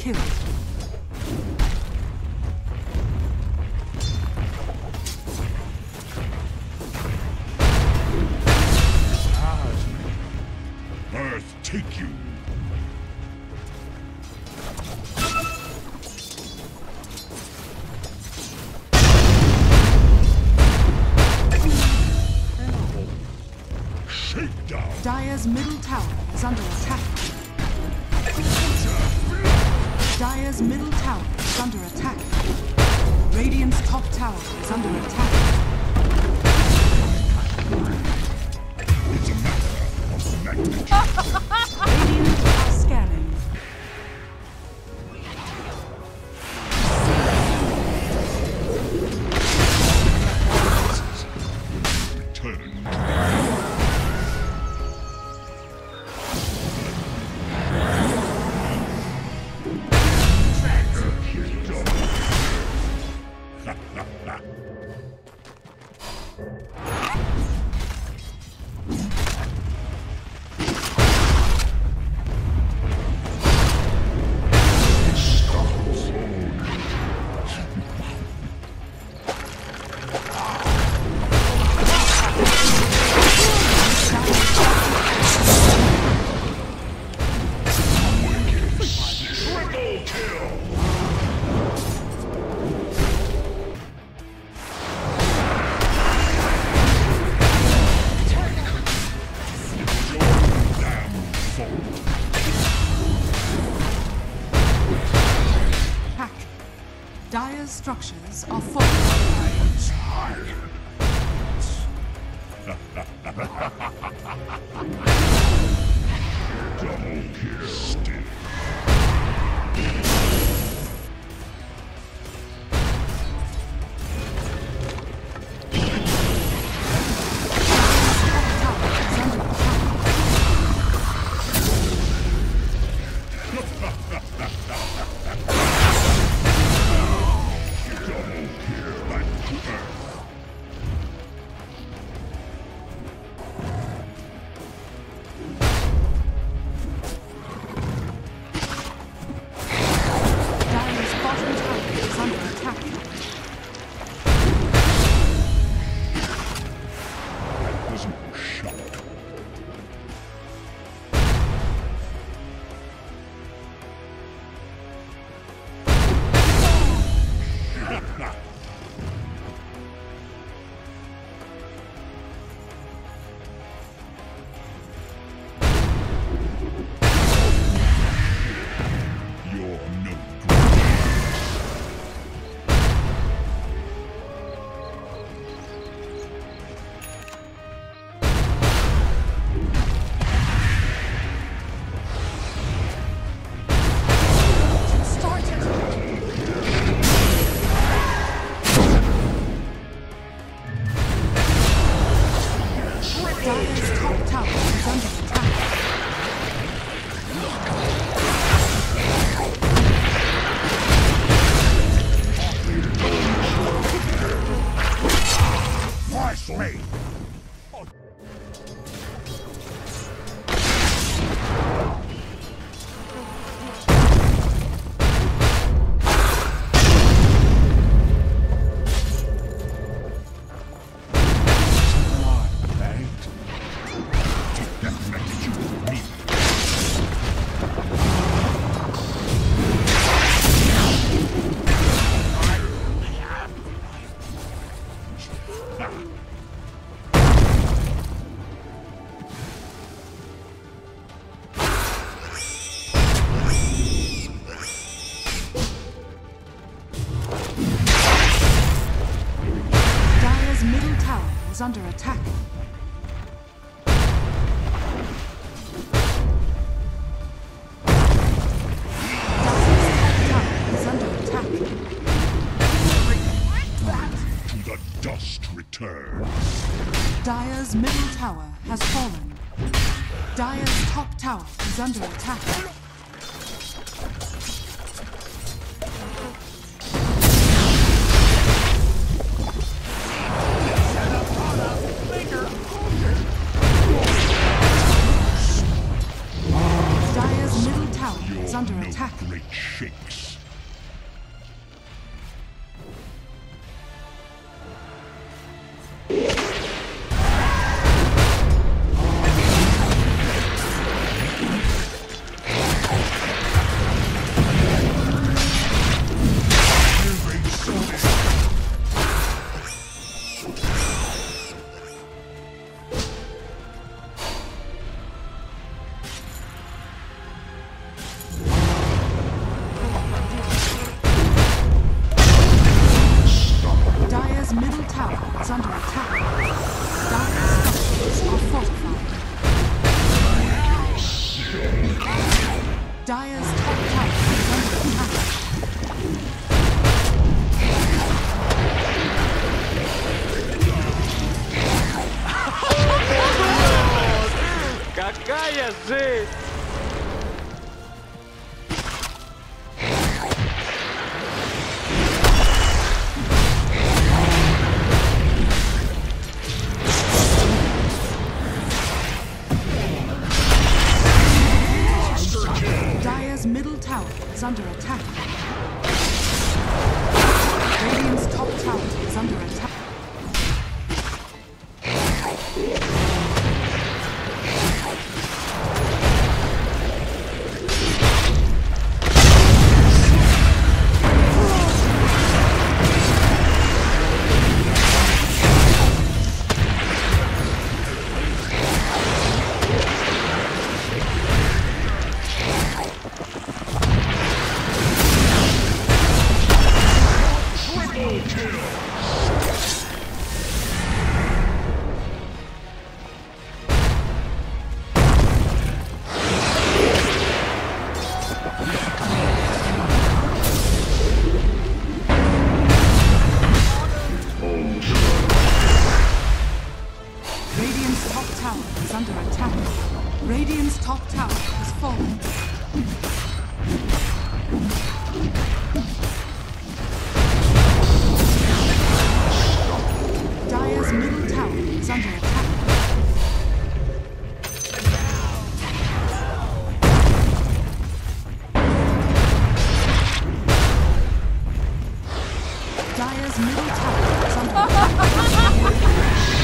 kill. Earth take you. Shakedown. Dire's middle tower is under attack. Dire's middle tower is under attack. Radiant's top tower is under attack. It's a matter of magnitude. Radiant are scanning. Return. Pack. Dire's structures are falling. Double kill. Still. Dire's bottom tower is under attack. That was no shock. You're no good. Dire's top tower is under attack. Nicely. Take that magnitude with me. Dire's middle tower is under attack. Dire's top tower is under attack. To the dust return. Dire's middle tower has fallen. Dire's top tower is under attack. under no attack. great shakes. Dire's middle tower is under attack. Dire's structures are fortified. Dire's top tower is under attack. Какая жизнь! Dire's middle tower is under attack. Radiant's top tower is under attack. Radiant's top tower is under attack. Radiant's top tower has fallen. Dire's middle tower is under attack. Dire's middle tower is under attack.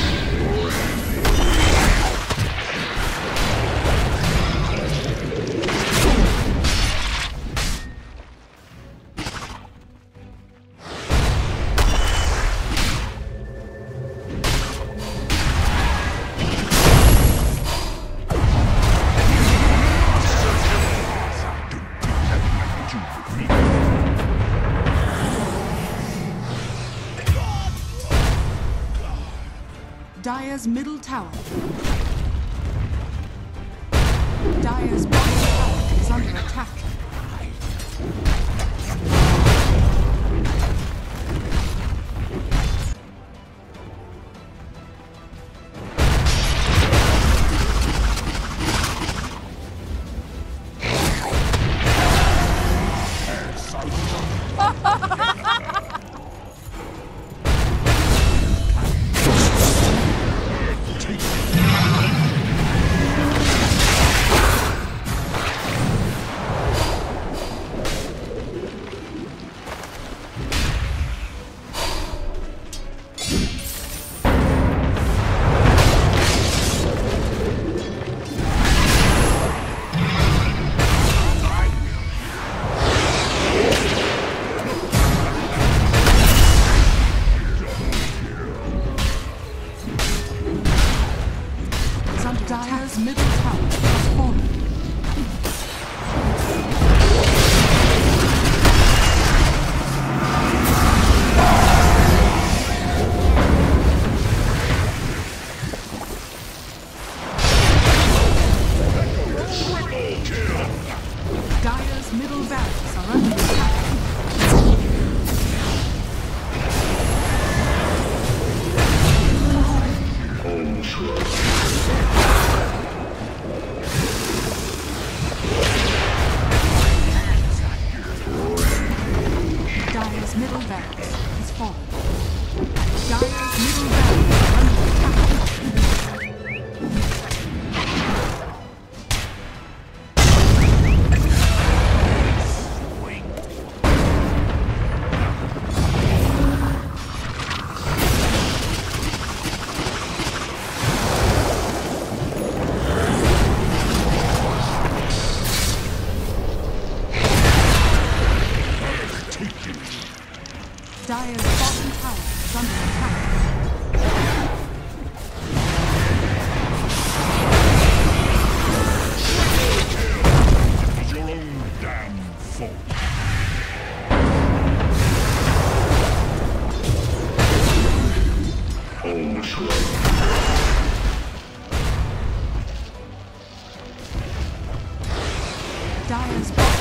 Dire's middle tower. Dire's bottom tower is under attack. damn fault. Almost right. Dire's bottom